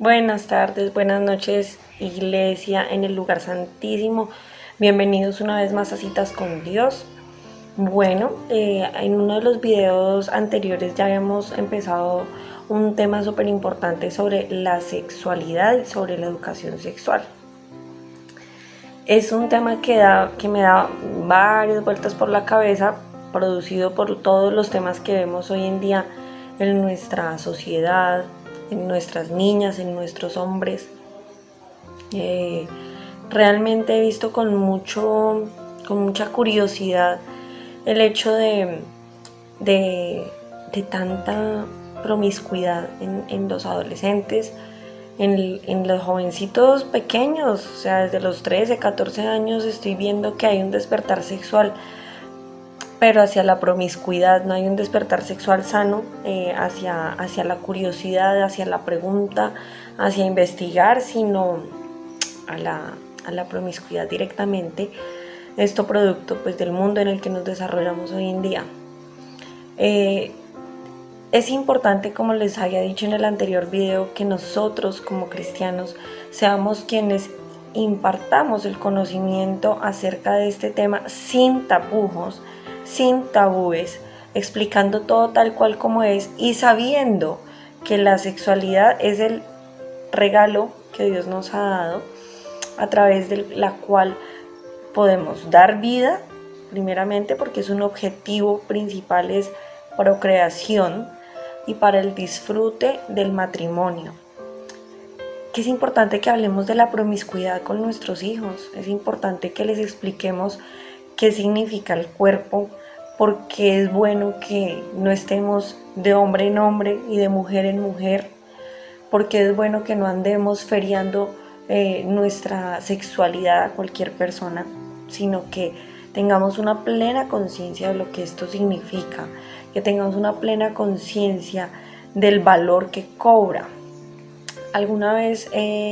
Buenas tardes, buenas noches, Iglesia en el lugar santísimo. Bienvenidos una vez más a Citas con Dios. Bueno, en uno de los videos anteriores ya habíamos empezado un tema súper importante sobre la sexualidad y sobre la educación sexual. Es un tema que me da varias vueltas por la cabeza, producido por todos los temas que vemos hoy en día en nuestra sociedad, en nuestras niñas, en nuestros hombres. Realmente he visto con mucha curiosidad el hecho de tanta promiscuidad en los adolescentes, en los jovencitos pequeños. O sea, desde los 13, 14 años estoy viendo que hay un despertar sexual, pero hacia la promiscuidad. No hay un despertar sexual sano, hacia la curiosidad, hacia la pregunta, hacia investigar, sino a la promiscuidad directamente. Esto producto pues del mundo en el que nos desarrollamos hoy en día. Es importante, como les había dicho en el anterior video, que nosotros como cristianos seamos quienes impartamos el conocimiento acerca de este tema sin tapujos, sin tabúes, explicando todo tal cual como es y sabiendo que la sexualidad es el regalo que Dios nos ha dado, a través de la cual podemos dar vida, primeramente porque es un objetivo principal, es procreación, y para el disfrute del matrimonio. Que es importante que hablemos de la promiscuidad con nuestros hijos, es importante que les expliquemos qué significa el cuerpo, porque es bueno que no estemos de hombre en hombre y de mujer en mujer, porque es bueno que no andemos feriando nuestra sexualidad a cualquier persona, sino que tengamos una plena conciencia de lo que esto significa, que tengamos una plena conciencia del valor que cobra. Alguna vez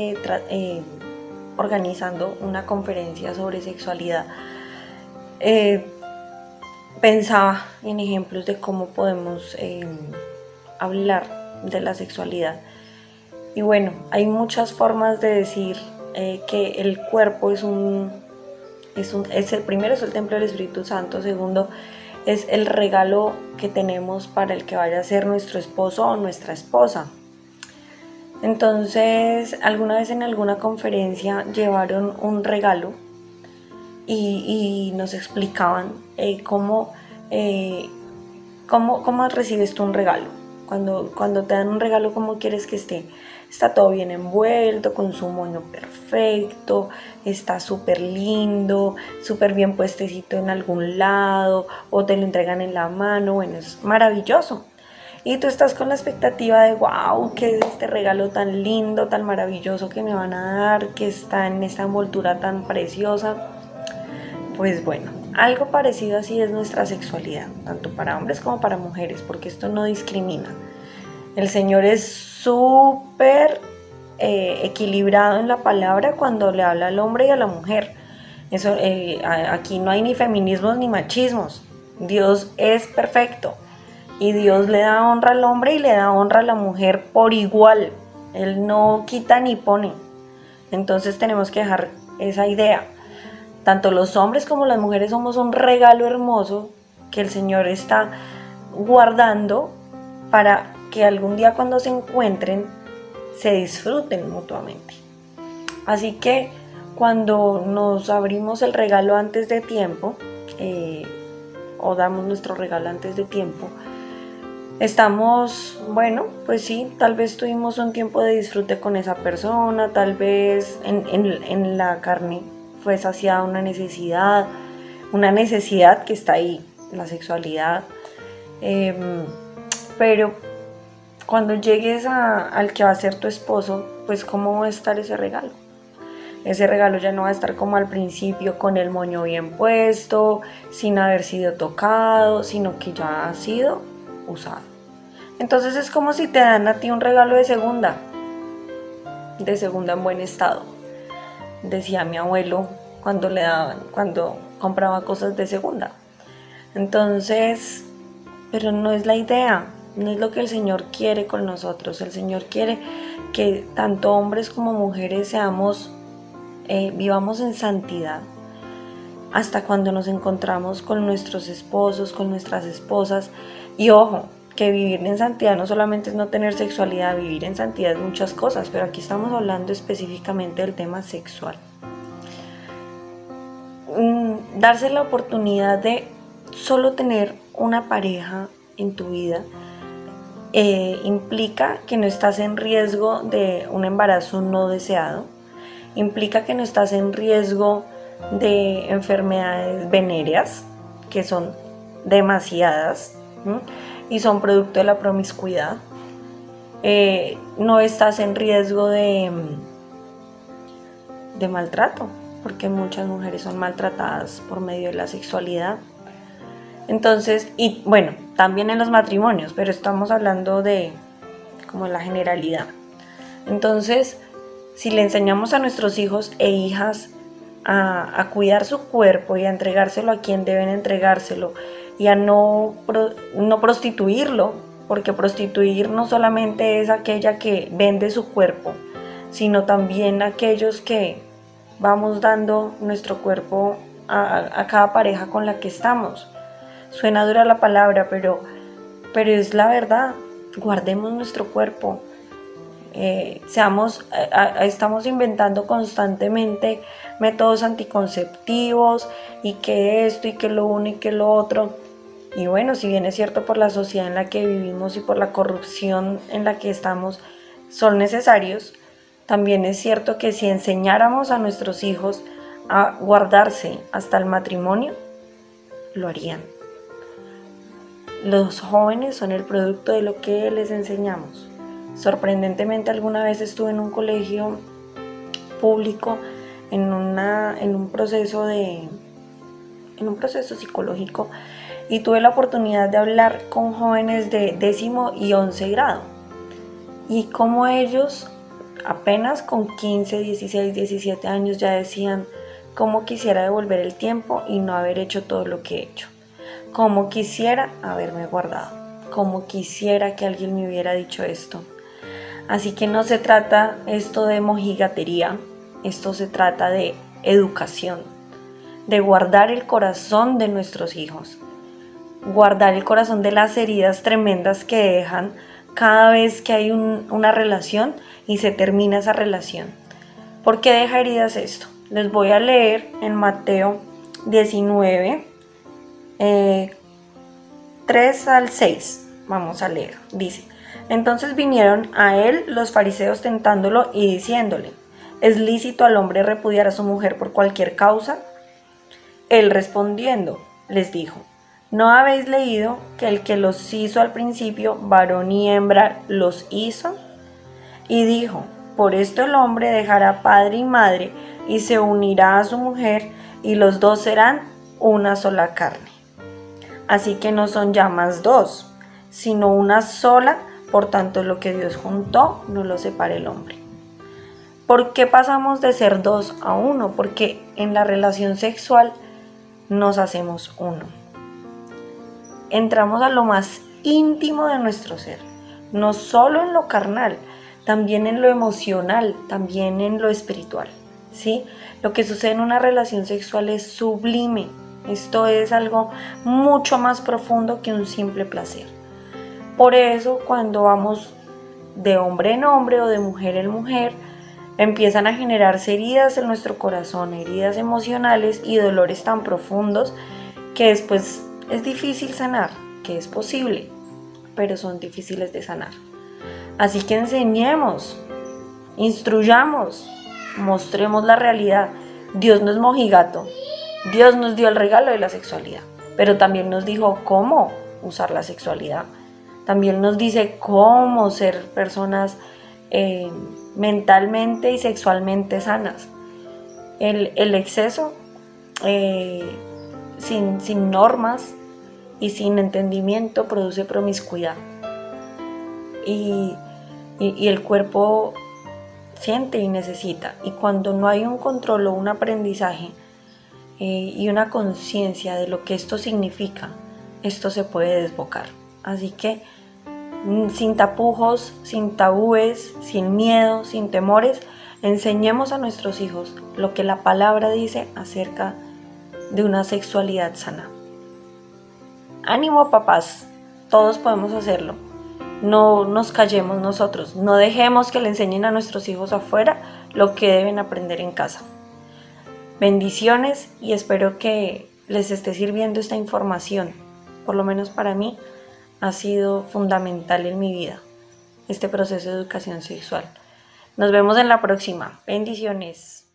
organizando una conferencia sobre sexualidad, pensaba en ejemplos de cómo podemos hablar de la sexualidad. Y bueno, hay muchas formas de decir que el cuerpo primero es el templo del Espíritu Santo, segundo es el regalo que tenemos para el que vaya a ser nuestro esposo o nuestra esposa. Entonces, alguna vez en alguna conferencia llevaron un regalo y nos explicaban cómo recibes tú un regalo. Cuando te dan un regalo, ¿cómo quieres que esté? Está todo bien envuelto, con su moño perfecto, está súper lindo, súper bien puestecito en algún lado, o te lo entregan en la mano. Bueno, es maravilloso. Y tú estás con la expectativa de, wow, ¿qué es este regalo tan lindo, tan maravilloso que me van a dar, que está en esta envoltura tan preciosa? Pues bueno, algo parecido así es nuestra sexualidad, tanto para hombres como para mujeres, porque esto no discrimina. El Señor es súper equilibrado en la palabra cuando le habla al hombre y a la mujer. Aquí no hay ni feminismos ni machismos. Dios es perfecto y Dios le da honra al hombre y le da honra a la mujer por igual. Él no quita ni pone. Entonces tenemos que dejar esa idea. Tanto los hombres como las mujeres somos un regalo hermoso que el Señor está guardando para que algún día, cuando se encuentren, se disfruten mutuamente. Así que cuando nos abrimos el regalo antes de tiempo, o damos nuestro regalo antes de tiempo, estamos, bueno, pues sí, tal vez tuvimos un tiempo de disfrute con esa persona, tal vez en la carne fue saciada una necesidad que está ahí, la sexualidad, pero cuando llegues al que va a ser tu esposo, pues ¿cómo va a estar ese regalo? Ese regalo ya no va a estar como al principio, con el moño bien puesto, sin haber sido tocado, sino que ya ha sido usado. Entonces es como si te dan a ti un regalo de segunda en buen estado. Decía mi abuelo cuando compraba cosas de segunda. Entonces, pero no es la idea. No es lo que el Señor quiere con nosotros. El Señor quiere que tanto hombres como mujeres vivamos en santidad hasta cuando nos encontramos con nuestros esposos, con nuestras esposas. Y ojo, que vivir en santidad no solamente es no tener sexualidad, vivir en santidad es muchas cosas, pero aquí estamos hablando específicamente del tema sexual. Darse la oportunidad de solo tener una pareja en tu vida implica que no estás en riesgo de un embarazo no deseado, implica que no estás en riesgo de enfermedades venéreas, que son demasiadas, ¿sí? Y son producto de la promiscuidad. No estás en riesgo de maltrato, porque muchas mujeres son maltratadas por medio de la sexualidad. Entonces, y bueno, también en los matrimonios, pero estamos hablando de como la generalidad. Entonces, si le enseñamos a nuestros hijos e hijas a cuidar su cuerpo y a entregárselo a quien deben entregárselo y a no prostituirlo, porque prostituir no solamente es aquella que vende su cuerpo, sino también aquellos que vamos dando nuestro cuerpo a cada pareja con la que estamos. Suena dura la palabra, pero es la verdad. Guardemos nuestro cuerpo. Estamos inventando constantemente métodos anticonceptivos y que esto y que lo uno y que lo otro. Y bueno, si bien es cierto, por la sociedad en la que vivimos y por la corrupción en la que estamos, son necesarios, también es cierto que si enseñáramos a nuestros hijos a guardarse hasta el matrimonio, lo harían. Los jóvenes son el producto de lo que les enseñamos. Sorprendentemente, alguna vez estuve en un colegio público en un proceso psicológico y tuve la oportunidad de hablar con jóvenes de 10º y 11 grado y como ellos apenas con 15, 16, 17 años ya decían: cómo quisiera devolver el tiempo y no haber hecho todo lo que he hecho, cómo quisiera haberme guardado, cómo quisiera que alguien me hubiera dicho esto. Así que no se trata esto de mojigatería, esto se trata de educación, de guardar el corazón de nuestros hijos, guardar el corazón de las heridas tremendas que dejan cada vez que hay una relación y se termina esa relación. ¿Por qué deja heridas esto? Les voy a leer en Mateo 19, 3 al 6. Vamos a leer. Dice: entonces vinieron a él los fariseos tentándolo y diciéndole: ¿es lícito al hombre repudiar a su mujer por cualquier causa? Él respondiendo les dijo: ¿no habéis leído que el que los hizo al principio, varón y hembra, los hizo? Y dijo: por esto el hombre dejará padre y madre y se unirá a su mujer, y los dos serán una sola carne. Así que no son ya más dos, sino una sola. Por tanto, lo que Dios juntó, no lo separe el hombre. ¿Por qué pasamos de ser dos a uno? Porque en la relación sexual nos hacemos uno. Entramos a lo más íntimo de nuestro ser, no solo en lo carnal, también en lo emocional, también en lo espiritual, ¿sí? Lo que sucede en una relación sexual es sublime. Esto es algo mucho más profundo que un simple placer. Por eso, cuando vamos de hombre en hombre o de mujer en mujer, empiezan a generarse heridas en nuestro corazón, heridas emocionales y dolores tan profundos que después es difícil sanar, que es posible, pero son difíciles de sanar. Así que enseñemos, instruyamos, mostremos la realidad. Dios no es mojigato. Dios nos dio el regalo de la sexualidad, pero también nos dijo cómo usar la sexualidad. También nos dice cómo ser personas mentalmente y sexualmente sanas. El exceso sin normas y sin entendimiento produce promiscuidad. Y el cuerpo siente y necesita. Y cuando no hay un control o un aprendizaje y una conciencia de lo que esto significa, esto se puede desbocar. Así que sin tapujos, sin tabúes, sin miedo, sin temores, enseñemos a nuestros hijos lo que la palabra dice acerca de una sexualidad sana. Ánimo, papás, todos podemos hacerlo. No nos callemos nosotros, no dejemos que le enseñen a nuestros hijos afuera lo que deben aprender en casa. Bendiciones y espero que les esté sirviendo esta información. Por lo menos para mí ha sido fundamental en mi vida este proceso de educación sexual. Nos vemos en la próxima. Bendiciones.